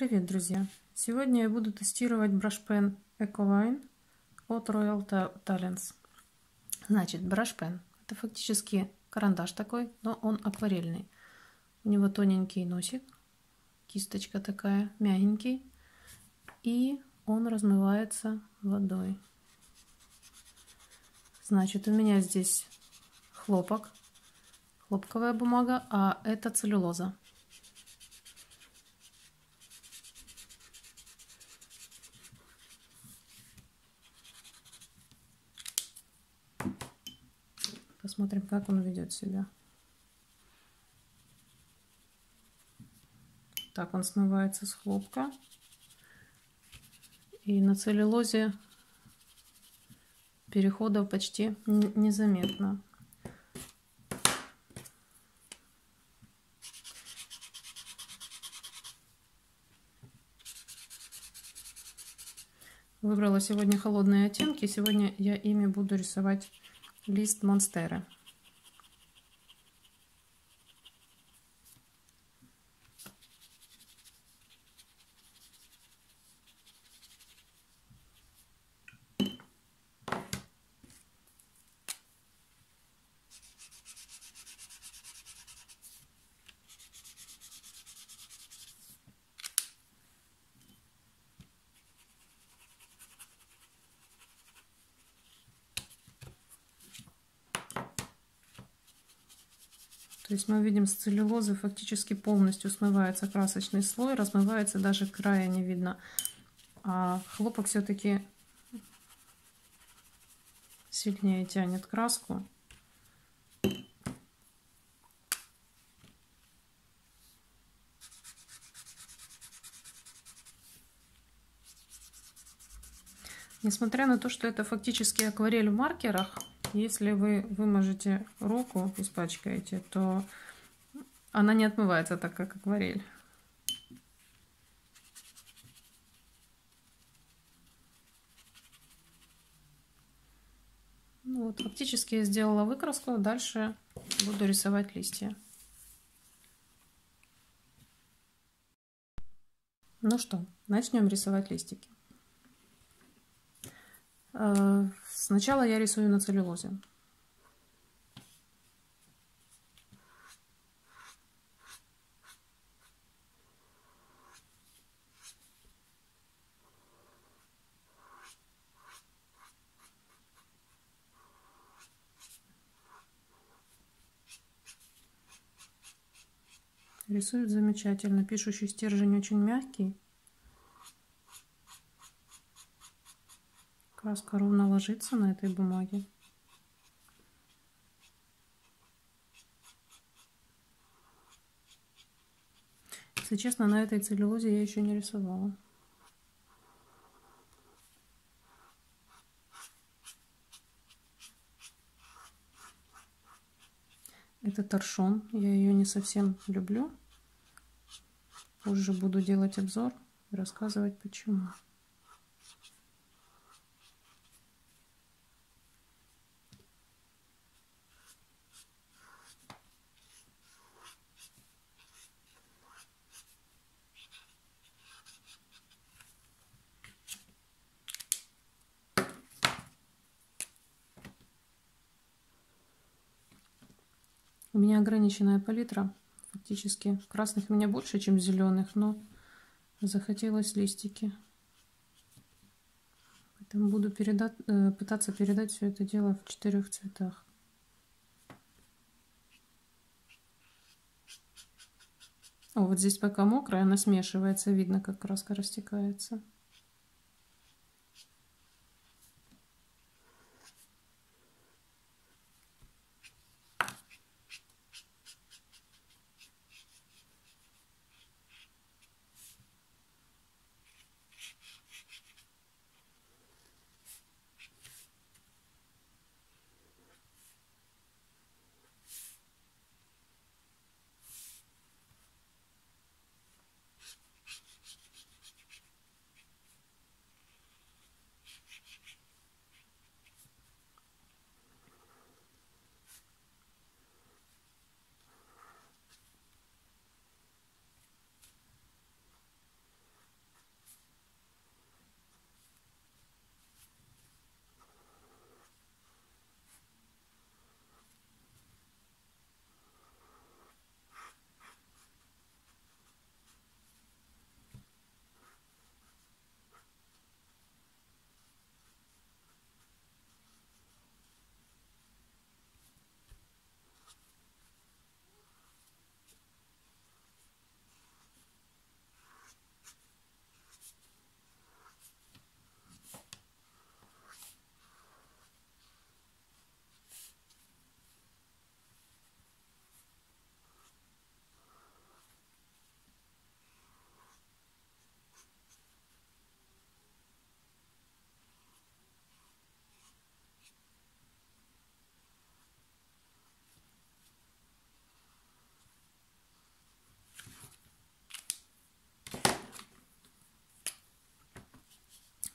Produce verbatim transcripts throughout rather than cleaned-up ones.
Привет, друзья! Сегодня я буду тестировать брашпен Ecoline от Royal Talens. Значит, брашпен — это фактически карандаш такой, но он акварельный. У него тоненький носик, кисточка такая, мягенький, и он размывается водой. Значит, у меня здесь хлопок, хлопковая бумага, а это целлюлоза. Посмотрим, как он ведет себя. Так он смывается с хлопка. И на целлюлозе переходов почти незаметно. Выбрала сегодня холодные оттенки. Сегодня я ими буду рисовать лист монстеры. То есть мы видим, с целлюлозы фактически полностью смывается красочный слой, размывается, даже края не видно. А хлопок все-таки сильнее тянет краску. Несмотря на то, что это фактически акварель в маркерах, если вы выможете руку, испачкаете, то она не отмывается так, как акварель. Ну вот, фактически я сделала выкраску, дальше буду рисовать листья. Ну что, начнем рисовать листики. Сначала я рисую на целлюлозе. Рисует замечательно. Пишущий стержень очень мягкий. Краска ровно ложится на этой бумаге. Если честно, на этой целлюлозе я еще не рисовала. Это торшон. Я ее не совсем люблю. Позже буду делать обзор и рассказывать почему. У меня ограниченная палитра. Фактически красных у меня больше, чем зеленых, но захотелось листики. Поэтому буду передать, пытаться передать все это дело в четырех цветах. О, вот здесь пока мокрая, она смешивается, видно, как краска растекается.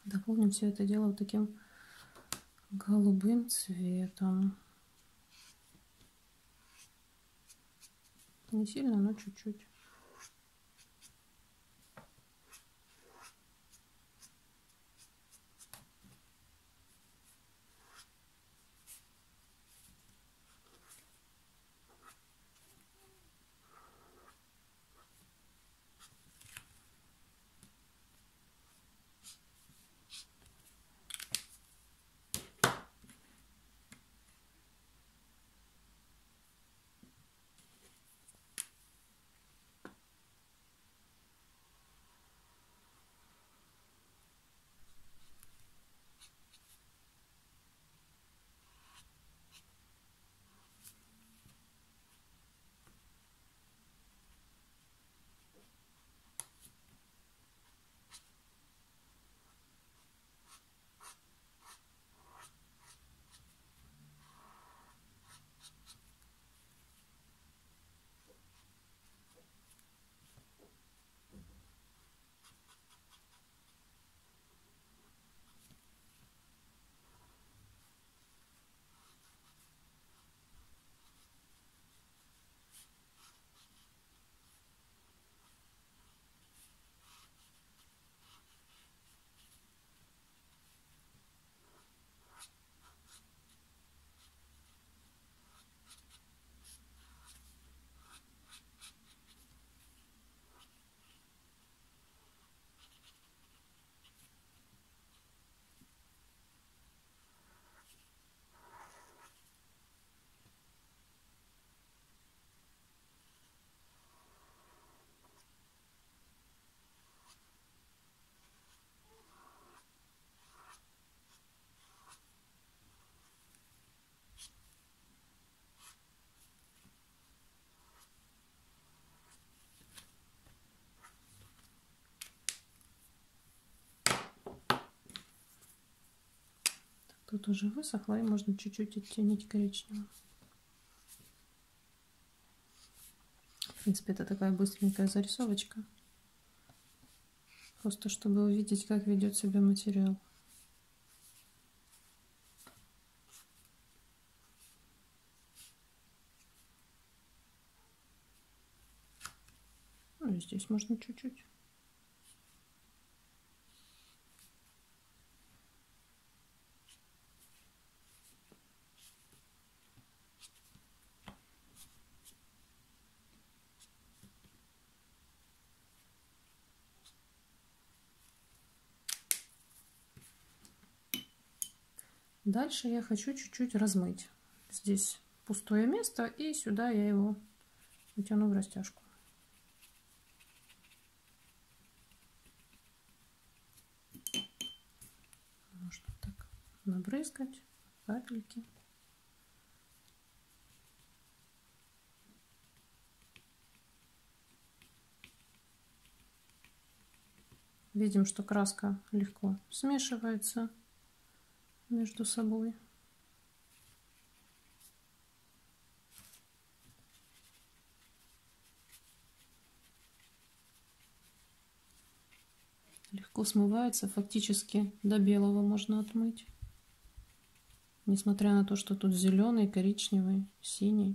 Дополним все это дело вот таким голубым цветом. Не сильно, но чуть-чуть. Тут уже высохло, и можно чуть-чуть оттенить коричневым. В принципе, это такая быстренькая зарисовочка. Просто чтобы увидеть, как ведет себя материал. Ну, и здесь можно чуть-чуть. Дальше я хочу чуть-чуть размыть. Здесь пустое место, и сюда я его вытяну в растяжку. Можно так набрызгать капельки. Видим, что краска легко смешивается между собой. Легко смывается, фактически до белого можно отмыть. Несмотря на то, что тут зеленый, коричневый, синий.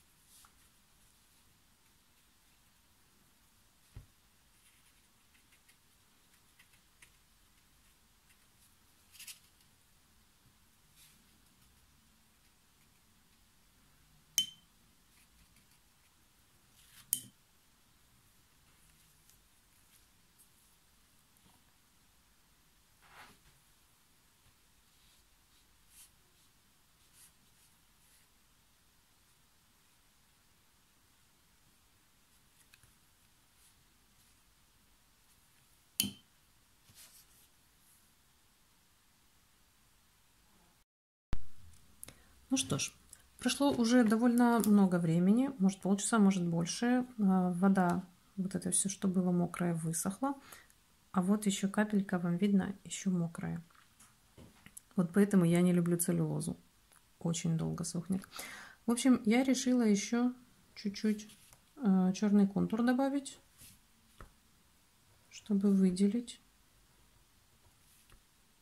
Ну что ж, прошло уже довольно много времени, может полчаса, может больше. Вода, вот это все, что было мокрое, высохло. А вот еще капелька, вам видно, еще мокрая. Вот поэтому я не люблю целлюлозу. Очень долго сохнет. В общем, я решила еще чуть-чуть э, черный контур добавить, чтобы выделить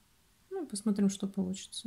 и посмотрим, что получится.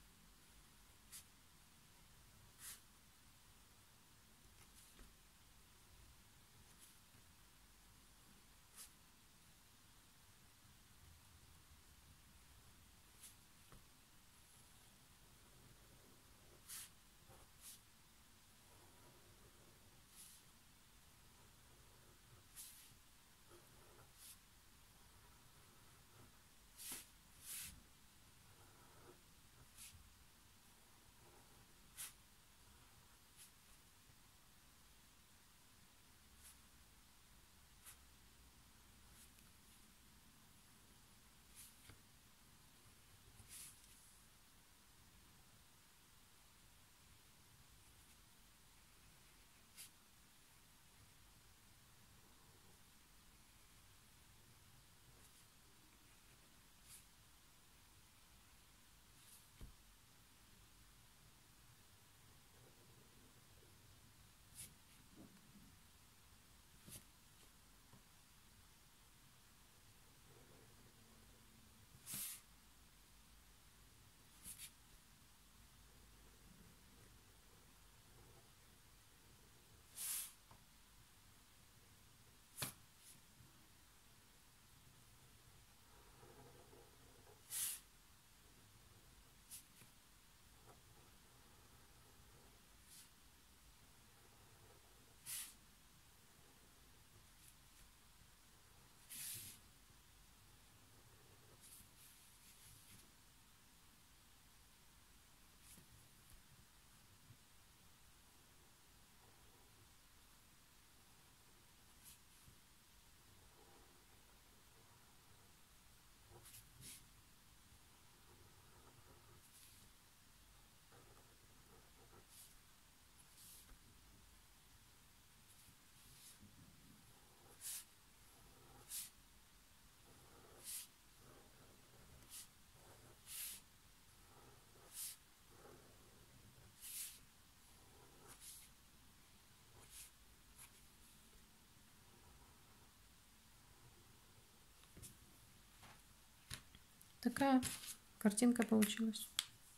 Такая картинка получилась.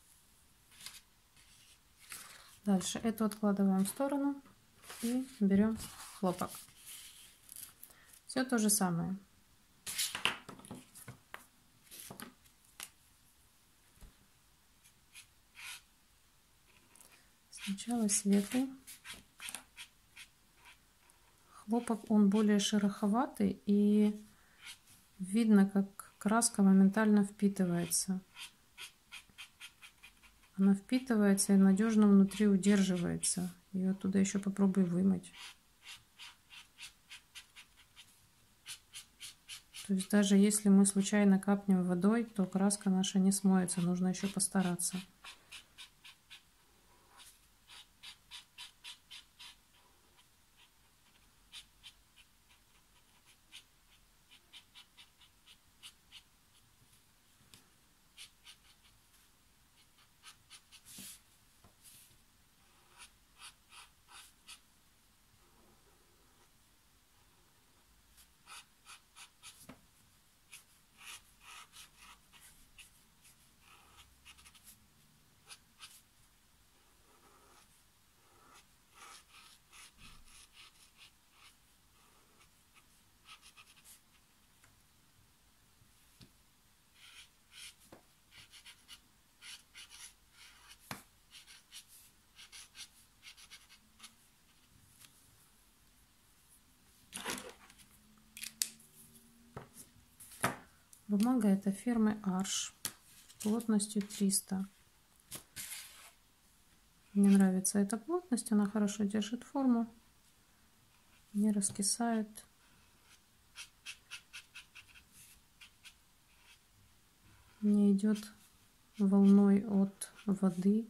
Дальше эту откладываем в сторону и берем хлопок. Все то же самое. Сначала светлый. Хлопок, он более шероховатый, и видно, как краска моментально впитывается. Она впитывается и надежно внутри удерживается. Ее оттуда еще попробуй вымыть. То есть даже если мы случайно капнем водой, то краска наша не смоется. Нужно еще постараться. Бумага это фирмы Arch плотностью триста. Мне нравится эта плотность, она хорошо держит форму, не раскисает. Не идет волной от воды.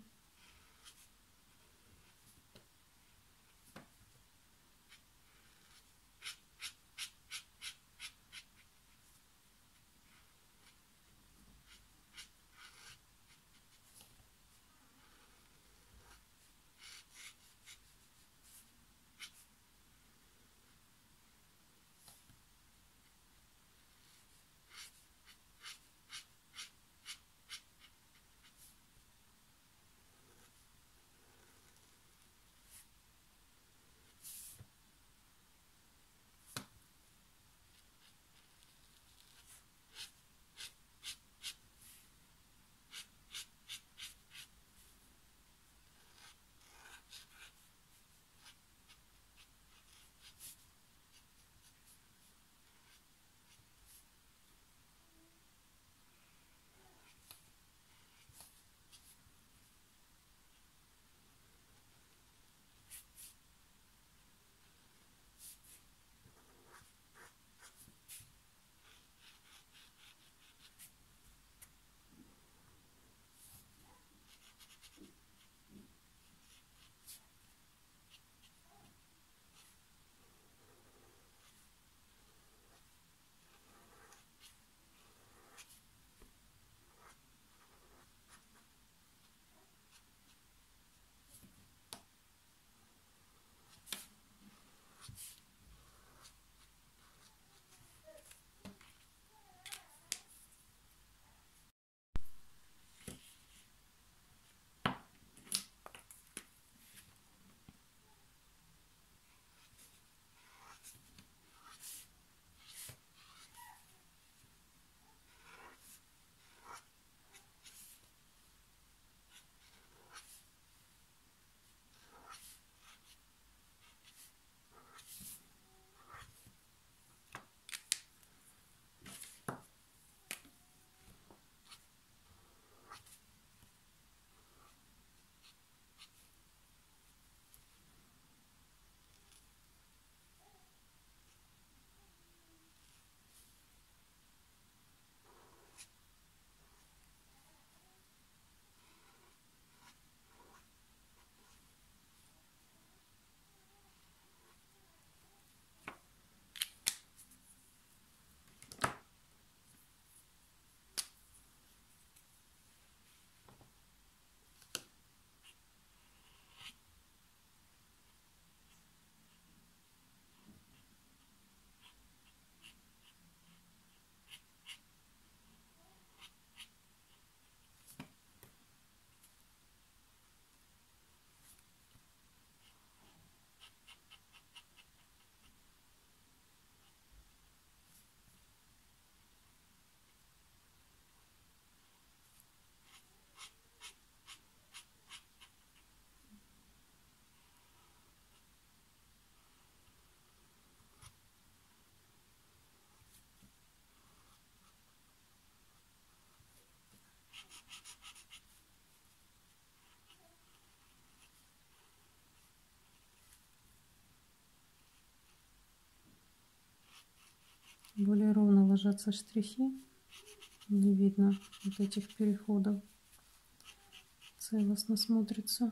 Более ровно ложатся штрихи, не видно вот этих переходов, целостно смотрится.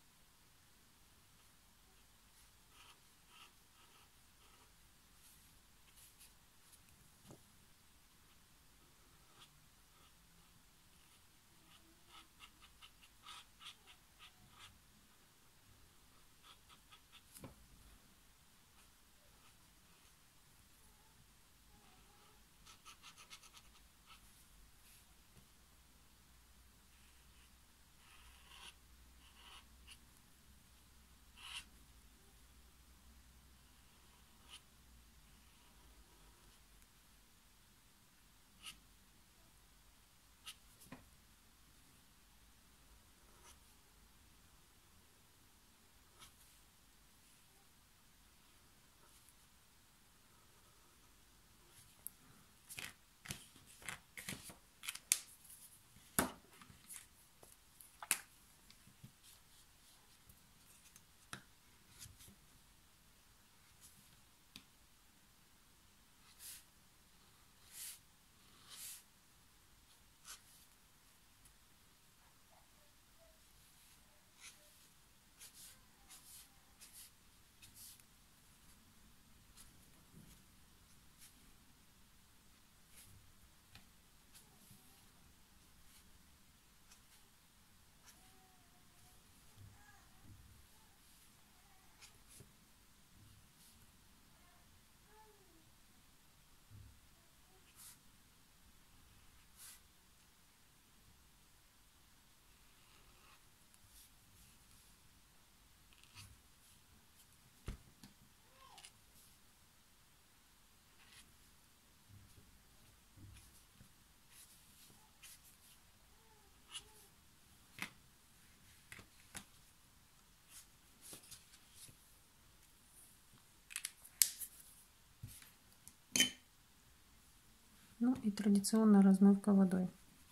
Ну и традиционная размывка водой.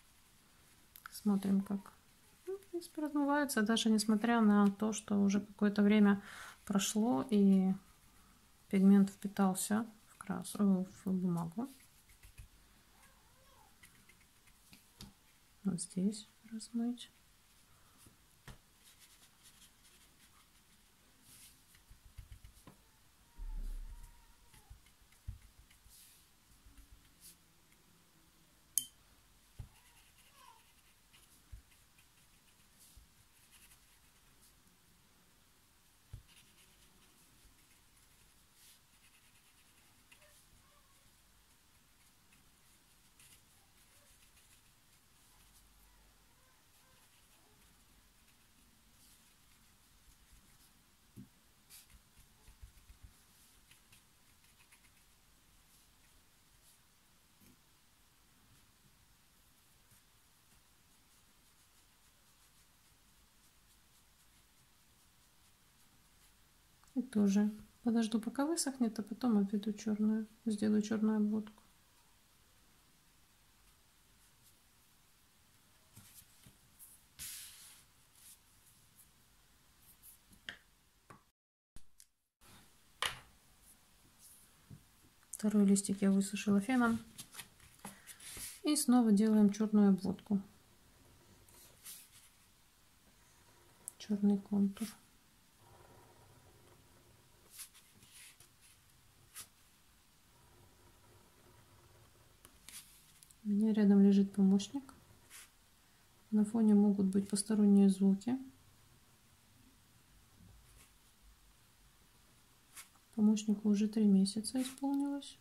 Смотрим, как, ну, в принципе, размывается, даже несмотря на то, что уже какое-то время прошло и пигмент впитался в краску, в бумагу. Вот здесь размыть. И тоже подожду, пока высохнет, а потом обведу черную, сделаю черную обводку. Второй листик я высушила феном. И снова делаем черную обводку. Черный контур. У меня рядом лежит помощник. На фоне могут быть посторонние звуки. Помощнику уже три месяца исполнилось.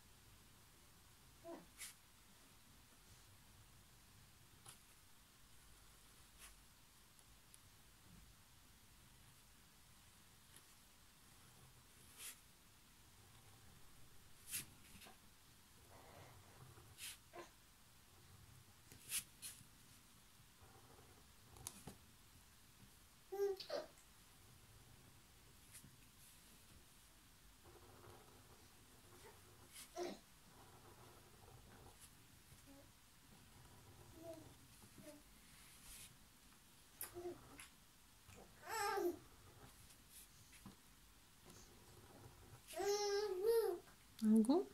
Ого.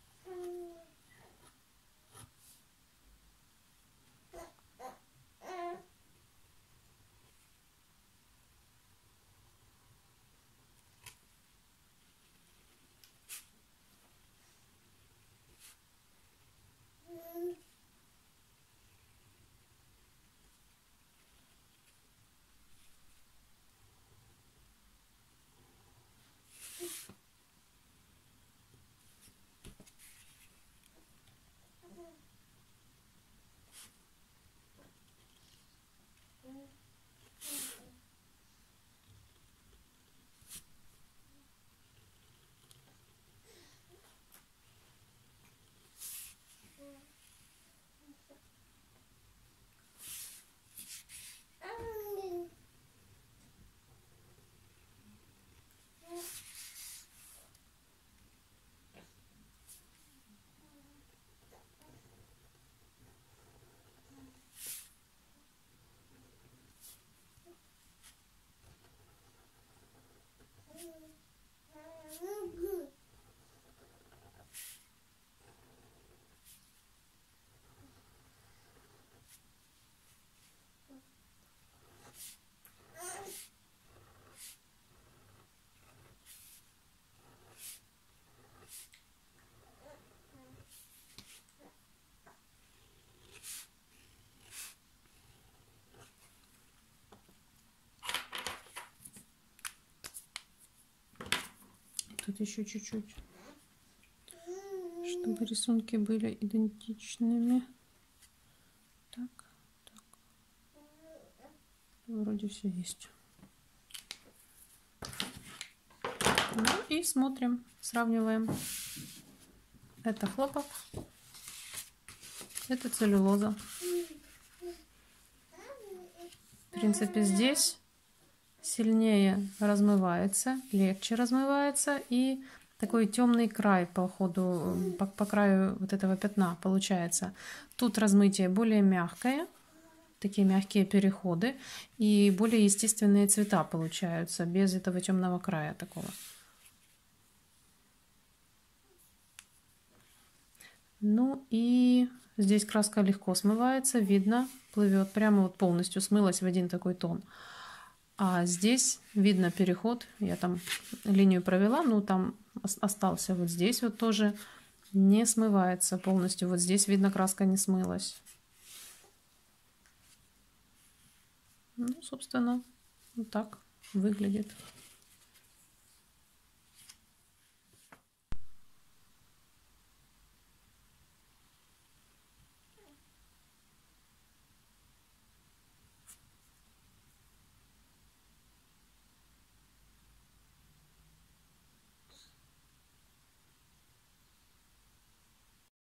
Тут еще чуть-чуть, чтобы рисунки были идентичными. Так, так. Вроде все есть. Ну и смотрим, сравниваем. Это хлопок, это целлюлоза. В принципе, здесь сильнее размывается, легче размывается, и такой темный край по ходу, по, по краю вот этого пятна получается. Тут размытие более мягкое, такие мягкие переходы, и более естественные цвета получаются, без этого темного края такого. Ну и здесь краска легко смывается, видно, плывет, прямо вот полностью смылась в один такой тон. А здесь видно переход, я там линию провела, но там остался вот здесь вот тоже, не смывается полностью. Вот здесь видно, краска не смылась. Ну, собственно, вот так выглядит.